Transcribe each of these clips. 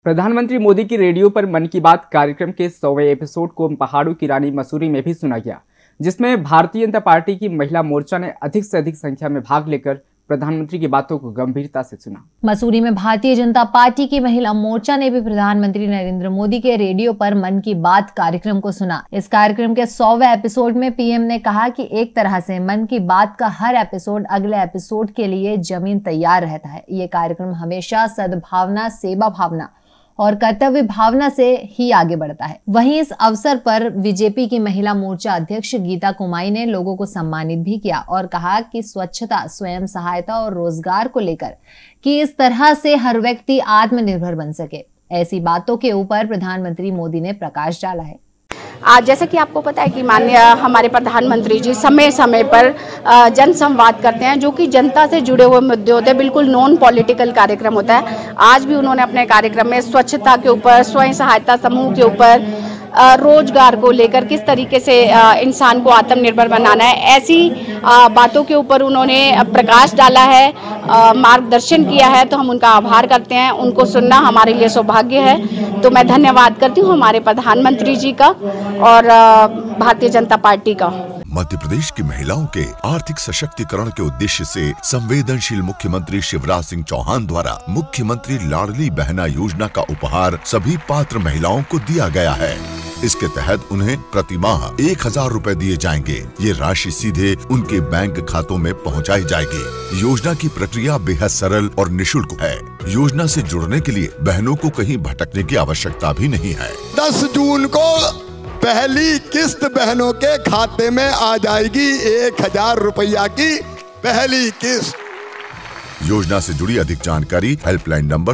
प्रधानमंत्री मोदी की रेडियो पर मन की बात कार्यक्रम के 100वें एपिसोड को पहाड़ों की रानी मसूरी में भी सुना गया, जिसमें भारतीय जनता पार्टी की महिला मोर्चा ने अधिक से अधिक संख्या में भाग लेकर प्रधानमंत्री की बातों को गंभीरता से सुना। मसूरी में भारतीय जनता पार्टी की महिला मोर्चा ने भी प्रधानमंत्री नरेंद्र मोदी के रेडियो पर मन की बात कार्यक्रम को सुना। इस कार्यक्रम के 100वें एपिसोड में पीएम ने कहा कि एक तरह से मन की बात का हर एपिसोड अगले एपिसोड के लिए जमीन तैयार रहता है। ये कार्यक्रम हमेशा सद्भावना, सेवा भावना और कर्तव्य भावना से ही आगे बढ़ता है। वहीं इस अवसर पर बीजेपी की महिला मोर्चा अध्यक्ष गीता कुमाई ने लोगों को सम्मानित भी किया और कहा कि स्वच्छता, स्वयं सहायता और रोजगार को लेकर कि इस तरह से हर व्यक्ति आत्मनिर्भर बन सके, ऐसी बातों के ऊपर प्रधानमंत्री मोदी ने प्रकाश डाला है। आज जैसे कि आपको पता है कि माननीय हमारे प्रधानमंत्री जी समय समय पर जन संवाद करते हैं, जो कि जनता से जुड़े हुए मुद्दे होते हैं, बिल्कुल नॉन पॉलिटिकल कार्यक्रम होता है। आज भी उन्होंने अपने कार्यक्रम में स्वच्छता के ऊपर, स्वयं सहायता समूह के ऊपर, रोजगार को लेकर किस तरीके से इंसान को आत्मनिर्भर बनाना है, ऐसी बातों के ऊपर उन्होंने प्रकाश डाला है, मार्गदर्शन किया है। तो हम उनका आभार करते हैं। उनको सुनना हमारे लिए सौभाग्य है। तो मैं धन्यवाद करती हूँ हमारे प्रधानमंत्री जी का और भारतीय जनता पार्टी का। मध्य प्रदेश की महिलाओं के आर्थिक सशक्तिकरण के उद्देश्य से संवेदनशील मुख्यमंत्री शिवराज सिंह चौहान द्वारा मुख्यमंत्री लाडली बहना योजना का उपहार सभी पात्र महिलाओं को दिया गया है। इसके तहत उन्हें प्रति माह 1000 रुपए दिए जाएंगे। ये राशि सीधे उनके बैंक खातों में पहुंचाई जाएगी। योजना की प्रक्रिया बेहद सरल और निःशुल्क है। योजना से जुड़ने के लिए बहनों को कहीं भटकने की आवश्यकता भी नहीं है। 10 जून को पहली किस्त बहनों के खाते में आ जाएगी। 1000 रुपया की पहली किस्त। योजना से जुड़ी अधिक जानकारी हेल्पलाइन नंबर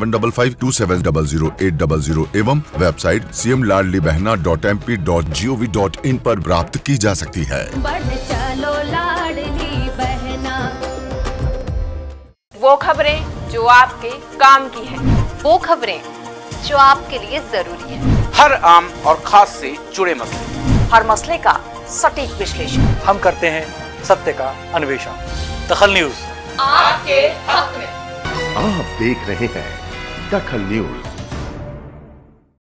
075527008000 एवं वेबसाइट cmladlibehna.mp.gov.in पर प्राप्त की जा सकती है। चलो लाडली बहना। वो खबरें जो आपके काम की है, वो खबरें जो आपके लिए जरूरी है। हर आम और खास से जुड़े मसले, हर मसले का सटीक विश्लेषण हम करते हैं, सत्य का अन्वेषण। दखल न्यूज आपके हक में। आप देख रहे हैं दखल न्यूज।